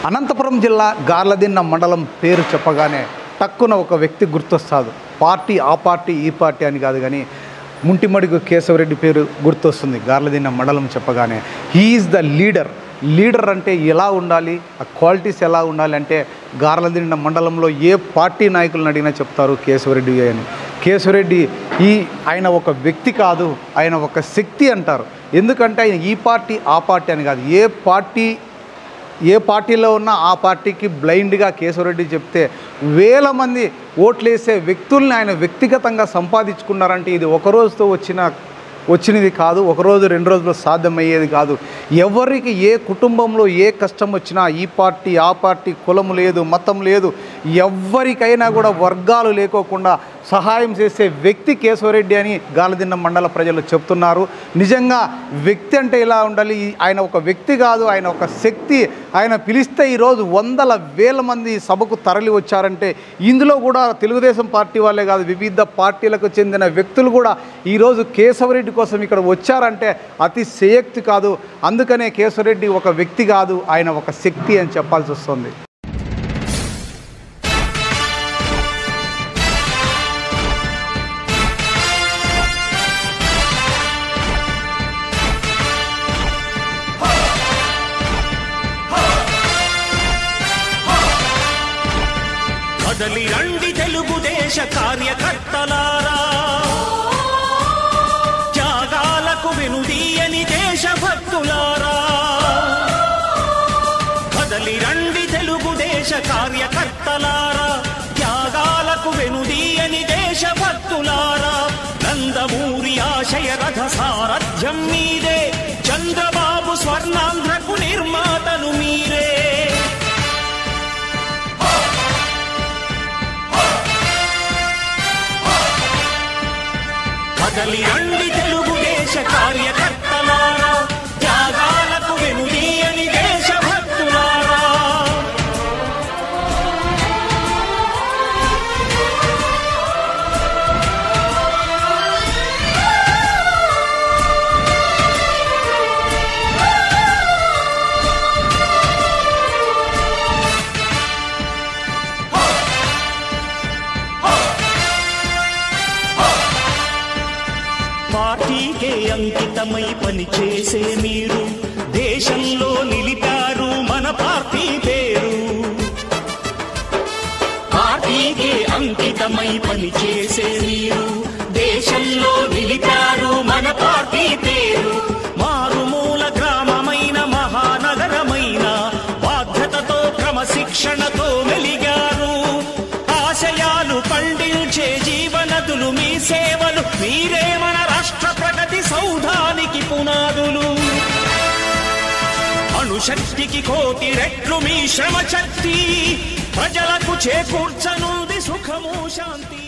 అనంతపురం జిల్లా గార్లదిన్న మండలం పేరు చెప్పగానే టక్కున ఒక వ్యక్తి గుర్తొస్తాడు. పార్టీ ఆ పార్టీ ఈ పార్టీ అని కాదు, కానీ ముంటిమడుగు కేశవరెడ్డి పేరు గుర్తొస్తుంది. గార్లదిన్న మండలం చెప్పగానే హీఈస్ ద లీడర్ అంటే ఎలా ఉండాలి, ఆ క్వాలిటీస్ ఎలా ఉండాలి అంటే గార్లదిన్న మండలంలో ఏ పార్టీ నాయకులను అడిగినా చెప్తారు కేశవరెడ్డి అని. కేశవరెడ్డి ఆయన ఒక వ్యక్తి కాదు, ఆయన ఒక శక్తి అంటారు. ఎందుకంటే ఆయన ఈ పార్టీ ఆ పార్టీ అని కాదు, ఏ పార్టీలో ఉన్నా ఆ పార్టీకి బ్లైండ్గా కేశవరెడ్డి చెప్తే వేల మంది ఓట్లేసే వ్యక్తుల్ని ఆయన వ్యక్తిగతంగా సంపాదించుకున్నారంటే ఇది ఒక రోజుతో వచ్చినది కాదు, ఒకరోజు రెండు రోజుల్లో సాధ్యమయ్యేది కాదు. ఎవరికి ఏ కుటుంబంలో ఏ కష్టం వచ్చినా ఈ పార్టీ ఆ పార్టీ కులం లేదు, మతం లేదు, ఎవరికైనా కూడా వర్గాలు లేకోకుండా సహాయం చేసే వ్యక్తి కేశవరెడ్డి అని గార్లదిన్న మండల ప్రజలు చెప్తున్నారు. నిజంగా వ్యక్తి అంటే ఇలా ఉండాలి. ఆయన ఒక వ్యక్తి కాదు, ఆయన ఒక శక్తి. ఆయన పిలిస్తే ఈరోజు వందల వేల మంది సభకు తరలి వచ్చారంటే ఇందులో కూడా తెలుగుదేశం పార్టీ వాళ్ళే కాదు, వివిధ పార్టీలకు చెందిన వ్యక్తులు కూడా ఈరోజు కేశవరెడ్డి కోసం ఇక్కడ వచ్చారంటే అతిశయోక్తి కాదు. అందుకనే కేశవరెడ్డి ఒక వ్యక్తి కాదు, ఆయన ఒక శక్తి అని చెప్పాల్సి వస్తుంది. కదలి రండి తెలుగుదేశ కార్యకర్తలారా, త్యాగాలకు వెనుదీయని దేశభక్తులారా. కదలి రండి తెలుగుదేశ కార్యకర్తలారా, త్యాగాలకు వెనుదీయని దేశభక్తులారా. నందమూరి ఆశయ రథ సారథ్యం మీదే, చంద్రబాబు స్వర్ణాంధ్రకు నిర్మాతను మీరే. కదలి రండి తెలుగుదేశ కార్యకర్తలారా, త్యాగాలకు వెనుదీయని దేశభక్తులారా. పార్టీకే అంకితమై పనిచేసే మీరు దేశంలో నిలిపారు మన పార్టీ పేరు. పార్టీకే అంకితమై పనిచేసే మీరు దేశంలో నిలిపారు మన పార్టీ పేరు. మారుమూల గ్రామమైన మహానగరమైన బాధ్యతతో క్రమశిక్షణతో మెలిగారు. ఆశయాలు పండించే జీవనదులు మీ సేవలు, మీరే మన రాష్ట్ర ప్రగతి సౌధానికి పునాదులు. అణుశక్తికి కోటి రెట్లు మీ శ్రమ శక్తి, ప్రజలకు చేకూర్చనుంది సుఖము శాంతి.